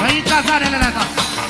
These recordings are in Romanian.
Aici zarele ta.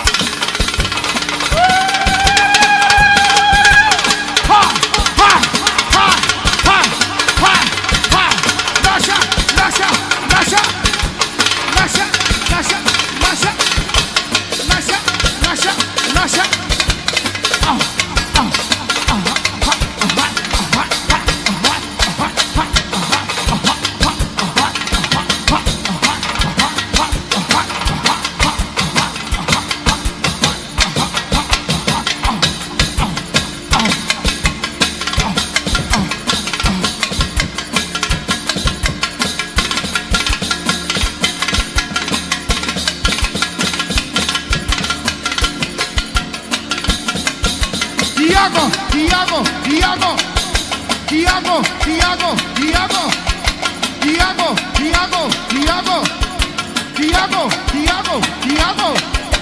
Tiago.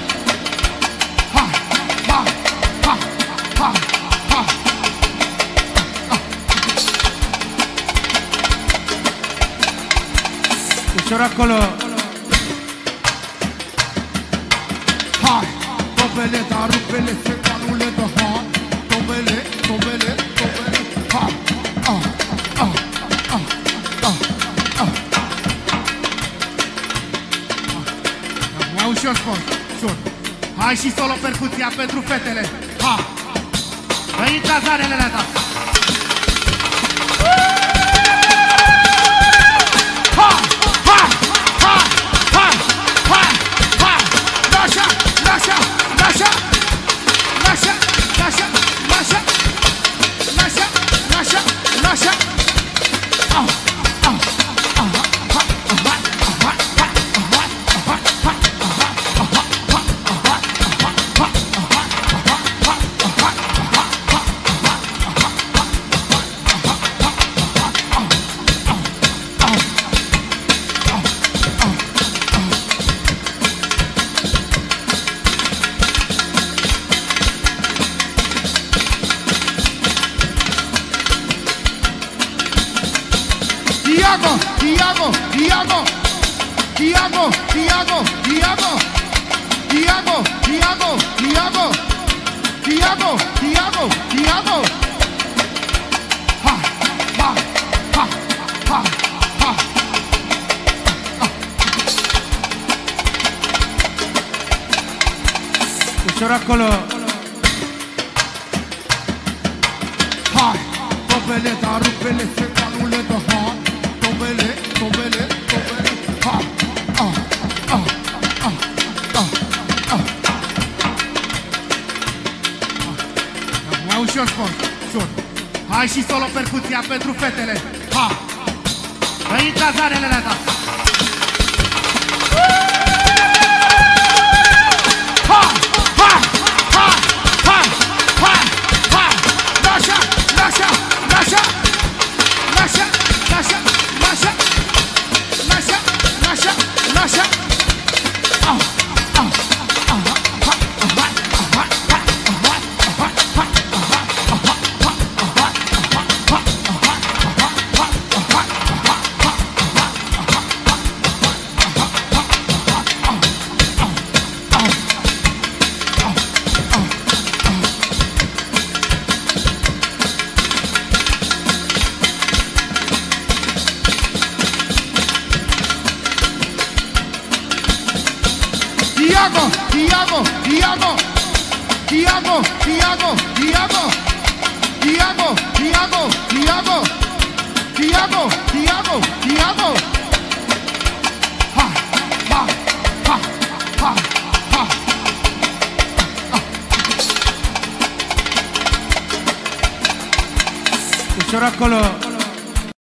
Ușor acolo. Hai, tobele, dar rupele, secanule de hai. Tobele, hai. Mai ușor spun, ușor. Hai și solo percuția pentru fetele. Ha! Aici zarele ta. Tiago. Ușor acolo. Hai, tobele, dar rupele, secanule de hai. Tobele, hai. Mai ușor spun, ușor. Hai și solo percuția pentru fetele. Ha! Aici zarele ta. Tiago. Ușor acolo.